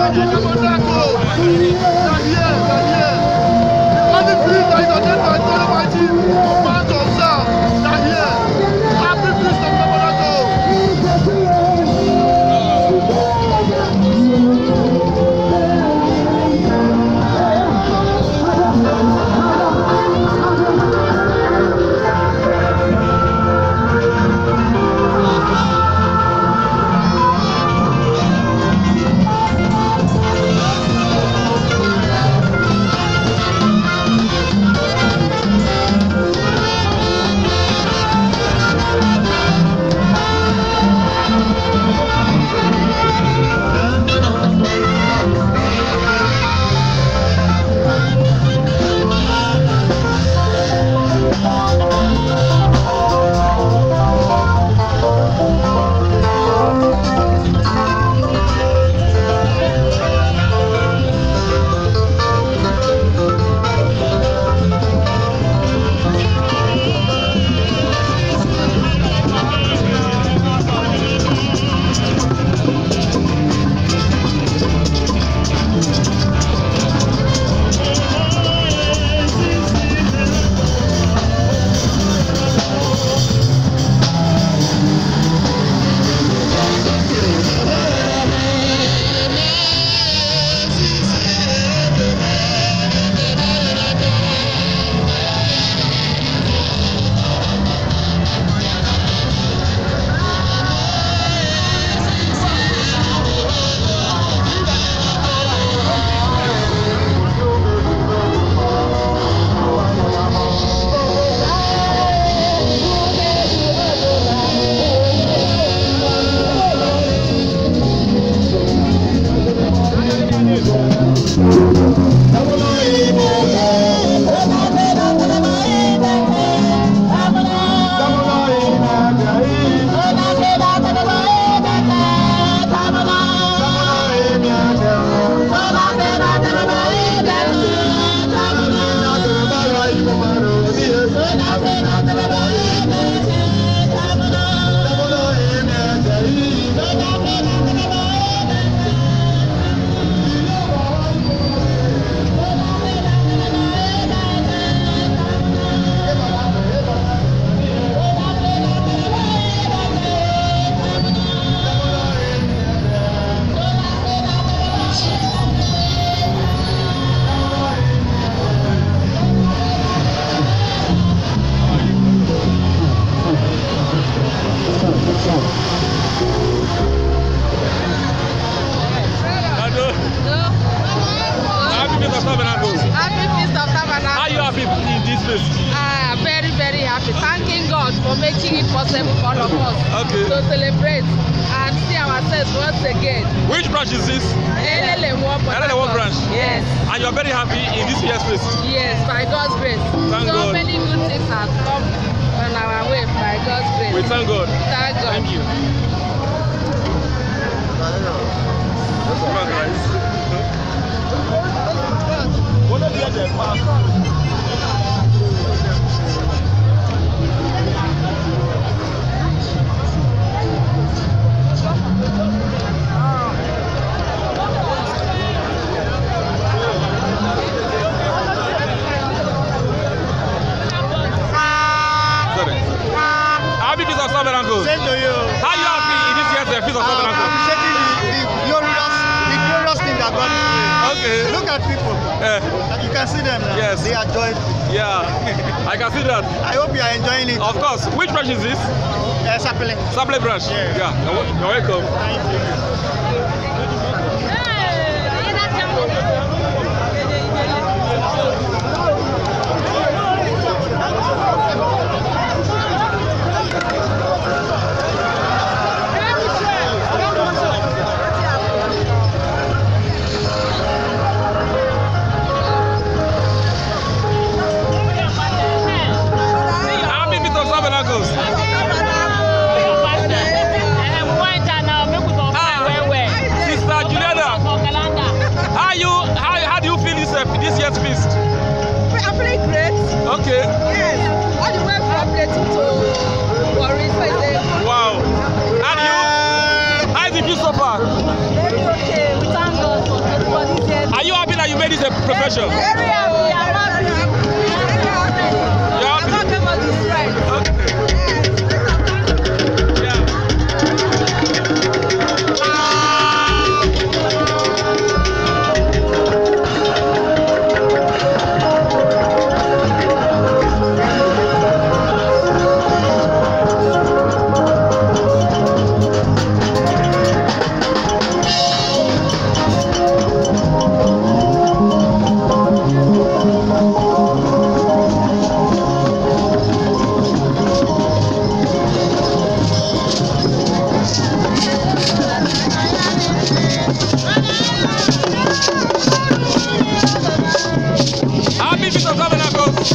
for making it possible for all of us to celebrate and see ourselves once again. Which branch is this? Elelewo branch. Yes. And you're very happy in this year's race? Yes, by God's grace. Thank God. Many good things have come on our way by God's grace. We thank God. Thank God. Thank you. Happy Feast of Tabernacle. Same to you. How are you happy in this year's Feast of Tabernacle? Appreciating the glorious thing that God is doing. Okay. Look at people. You can see them now. Yes. They are joyful. Yeah, I can see that. I hope you are enjoying it. Of course. Which branch is this? Sapele. Sapele branch. Yeah. You're welcome. Thank you. profession? Very happy. I'm happy. You're I'm happy? talking about this friend. Yeah. Happy Feast of Tabernacles.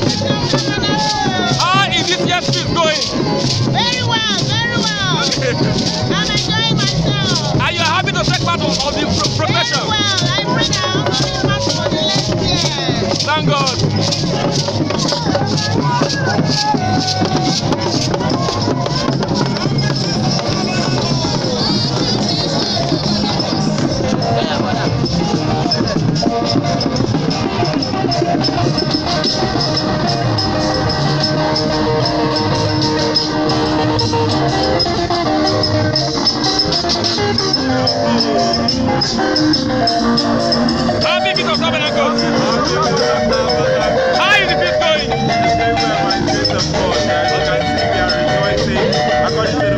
How is this year's feast going? Very well, very well. I'm enjoying myself. Are you happy to take part of the profession? Very well. I bring out the match for the next year. Thank God. Happy Feast of Tabernacles. How is the feast going? By the grace of God, as you can see, we are rejoicing according to the